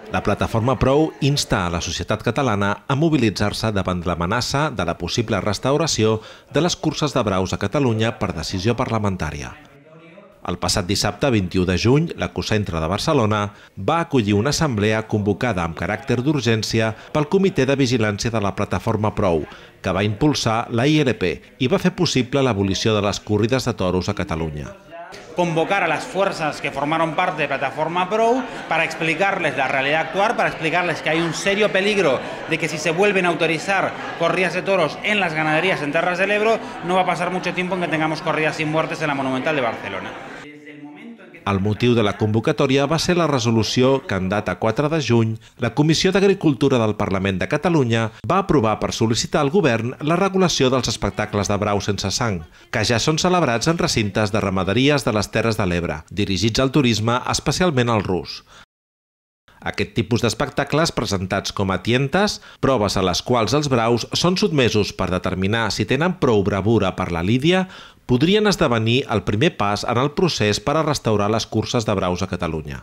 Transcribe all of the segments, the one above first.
La plataforma Prou insta a la societat catalana a mobilitzar-se davant l'amenaça de la possible restauració de les curses de braus a Catalunya per decisió parlamentària. El passat dissabte 21 de juny, l'Ecocentre de Barcelona va acollir una assemblea convocada amb caràcter d'urgència pel Comitè de Vigilància de la plataforma Prou, que va impulsar la ILP i va fer possible l'abolició de les corrides de toros a Catalunya. Convocar a las fuerzas que formaron parte de Plataforma Prou para explicarles la realidad actual, para explicarles que hay un serio peligro de que si se vuelven a autorizar corridas de toros en las ganaderías en Terras del Ebro, no va a pasar mucho tiempo en que tengamos corridas sin muertes en la Monumental de Barcelona. El motiu de la convocatòria va ser la resolució que, en data 4 de juny, la Comissió d'Agricultura del Parlament de Catalunya va aprovar per sol·licitar al govern la regulació dels espectacles de braus sense sang, que ja són celebrats en recintes de ramaderies de les Terres de l'Ebre, dirigits al turisme, especialment al rus. Aquest tipus d'espectacles, presentats com a tientes, proves a les quals els braus són sotmesos per determinar si tenen prou bravura per la lídia, podrien esdevenir el primer pas en el procés per a restaurar les curses de braus a Catalunya.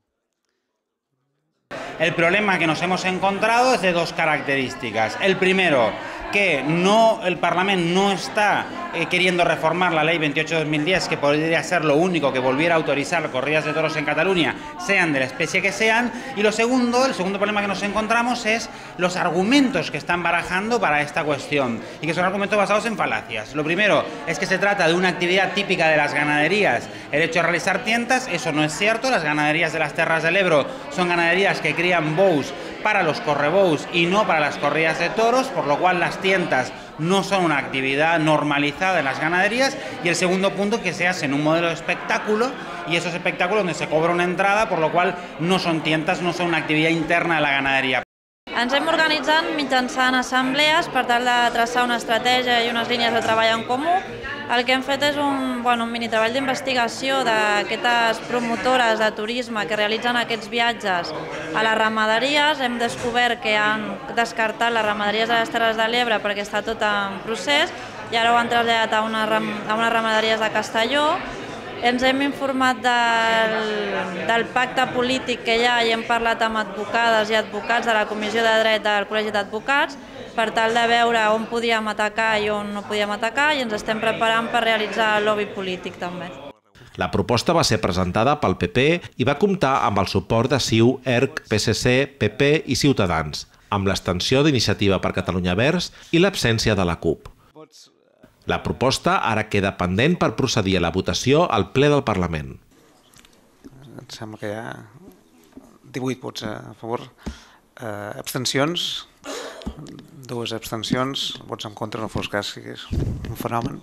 El problema que nos hemos encontrado es de dos características. El primero, que el Parlamento no está queriendo reformar la Ley 28/2010, que podría ser lo único que volviera a autorizar corridas de toros en Cataluña, sean de la especie que sean. Y el segundo problema que nos encontramos es los argumentos que están barajando para esta cuestión, y que son argumentos basados en falacias. Lo primero es que se trata de una actividad típica de las ganaderías, el hecho de realizar tientas. Eso no es cierto. Las ganaderías de las Terras del Ebro son ganaderías que crían bous para los correbous y no para las corridas de toros, por lo cual las tientas no son una actividad normalizada en las ganaderías. Y el segundo punto, que se hace en un modelo de espectáculo, y esos espectáculos donde se cobra una entrada, por lo cual no son tientas, no son una actividad interna de la ganadería. Ens hem organitzat mitjançant assemblees per tal de traçar una estratègia i unes línies de treball en comú. El que hem fet és un mini treball d'investigació d'aquestes promotores de turisme que realitzen aquests viatges a les ramaderies. Hem descobert que han descartat les ramaderies de les Terres de l'Ebre perquè està tot en procés i ara ho han traslladat a unes ramaderies de Castelló. Ens hem informat del pacte polític que hi ha i hem parlat amb advocades i advocats de la Comissió de Dret del Col·legi d'Advocats per tal de veure on podíem atacar i on no podíem atacar, i ens estem preparant per realitzar lobby polític també. La proposta va ser presentada pel PP i va comptar amb el suport de CiU, ERC, PSC, PP i Ciutadans, amb l'abstenció d'Iniciativa per Catalunya Verds i l'absència de la CUP. La proposta ara queda pendent per procedir a la votació al ple del Parlament. Em sembla que hi ha 18 vots a favor, abstencions, 2 abstencions, vots en contra, no fos cas que és un fenomen.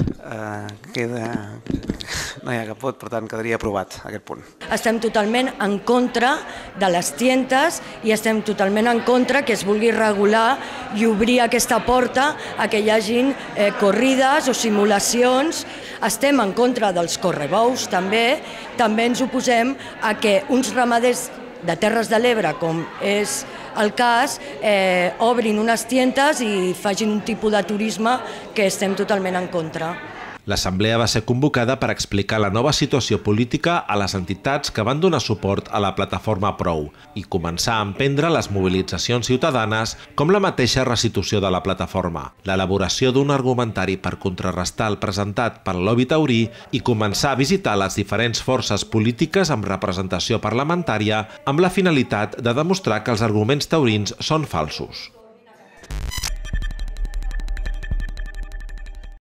No hi ha cap vot, per tant quedaria aprovat aquest punt. Estem totalment en contra de les tientes i estem totalment en contra que es vulgui regular i obrir aquesta porta a que hi hagin corrides o simulacions. Estem en contra dels correbous també. També ens oposem a que uns ramaders de Terres de l'Ebre, com és el cas, obrin unes tientes i facin un tipus de turisme que estem totalment en contra. L'assemblea va ser convocada per explicar la nova situació política a les entitats que van donar suport a la plataforma Prou i començar a emprendre les mobilitzacions ciutadanes, com la mateixa restitució de la plataforma, l'elaboració d'un argumentari per contrarrestar el presentat pel lobby taurí i començar a visitar les diferents forces polítiques amb representació parlamentària amb la finalitat de demostrar que els arguments taurins són falsos.